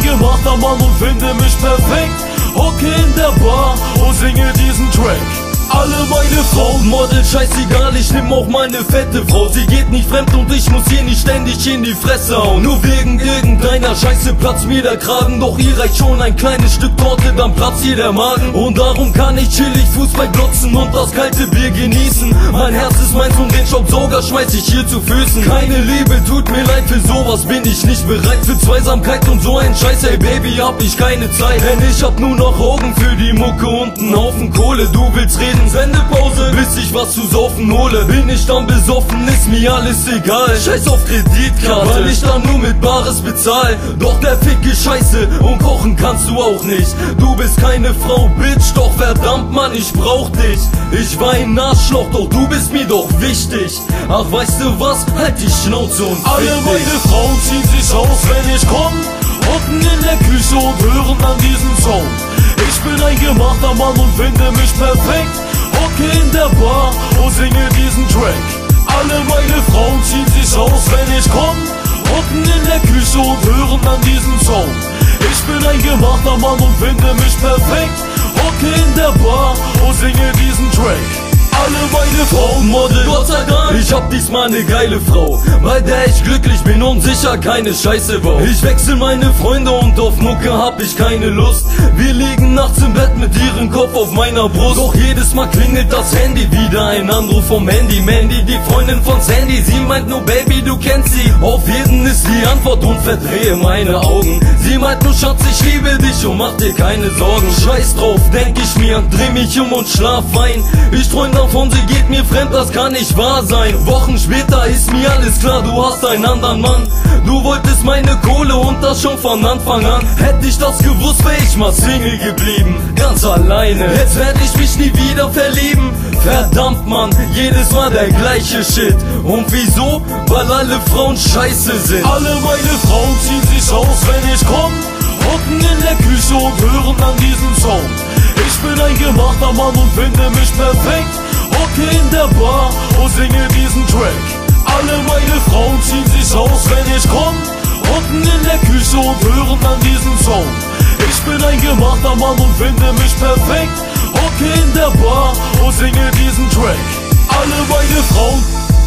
gemachter Mann und finde mich perfekt. Hocke in der Bar und singe diesen Track. Alle meine Frauen Model, scheißegal, ich nehm auch meine fette Frau. Sie geht nicht fremd und ich muss hier nicht ständig in die Fresse hauen. Nur wegen irgendeiner Scheiße platzt mir der Kragen. Doch ihr reicht schon ein kleines Stück Torte, dann platzt hier der Magen. Und darum kann ich chillig Fußball glotzen und das kalte Bier genießen. Mein Herz ist meins und den Staubsauger schmeiß ich hier zu Füßen. Keine Liebe, tut mir leid, für sowas bin ich nicht bereit. Für Zweisamkeit und so ein Scheiß, ey Baby, hab ich keine Zeit. Denn ich hab nur noch Augen für die Mucke und einen Haufen Kohle. Du willst reden, Sendepause, bis ich was zu saufen hole. Bin ich dann besoffen, ist mir alles egal. Scheiß auf Kreditkarte, weil ich dann nur mit Bares bezahl. Doch der Fick ist scheiße und kochen kannst du auch nicht. Du bist keine Frau, Bitch, doch verdammt Mann, ich brauch dich. Ich war ein Arschloch, doch du bist mir doch wichtig. Ach weißt du was, halt die Schnauze und fick Alle meine dich. Frauen ziehen sich aus, wenn ich komm, hocken in der Küche und hören an diesen Song. Ich bin ein gemachter Mann und finde mich perfekt. Hocke in der Bar und singe diesen Track. Alle meine Frauen ziehen sich aus, wenn ich komm, hocken in der Küche und hören an diesen Song. Ich bin ein gemachter Mann und finde mich perfekt. Hocke in der Bar und singe diesen Track. Alle meine Frauen Model, Gott sei Dank, ich hab diesmal ne geile Frau, bei der ich glücklich bin und sicher keine Scheiße baue. Ich wechsel meine Freunde und auf Mucke hab ich keine Lust. Wir liegen nachts im Bett mit ihrem Kopf auf meiner Brust. Doch jedes Mal klingelt das Handy, wieder ein Anruf vom Handy. Mandy, die Freundin von Sandy, sie meint nur Baby, du kennst sie. Auf jeden ist die Antwort und verdrehe meine Augen. Sie meint nur Schatz, ich liebe dich und mach dir keine Sorgen. Scheiß drauf, denk ich mir, dreh mich um und schlaf ein. Ich träum davon, sie geht mir fremd, das kann nicht wahr sein. Wochen später ist mir alles klar, du hast einen anderen Mann. Du wolltest meine Kohle und das schon von Anfang an. Hätte ich das gewusst, wär ich mal Single geblieben, ganz alleine. Jetzt werd ich mich nie wieder verlieben. Verdammt Mann, jedes Mal der gleiche Shit. Und wieso? Weil alle Frauen scheiße sind. alle meine Frauen ziehen sich aus, wenn ich komm, hocken in der Küche und hören an diesen Song. Ich bin ein gemachter Mann und finde mich perfekt. Hocke in der Bar und singe diesen Track. Alle meine Frauen ziehen sich aus, wenn ich komm, hocken in der Küche und hören an diesen Song. Ich bin ein gemachter Mann und finde mich perfekt. Hocke in der Bar und singe diesen Track. Alle meine Frauen,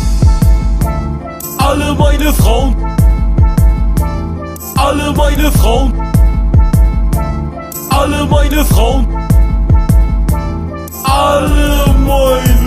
alle meine Frauen, alle meine Frauen, alle meine Frauen, alle meine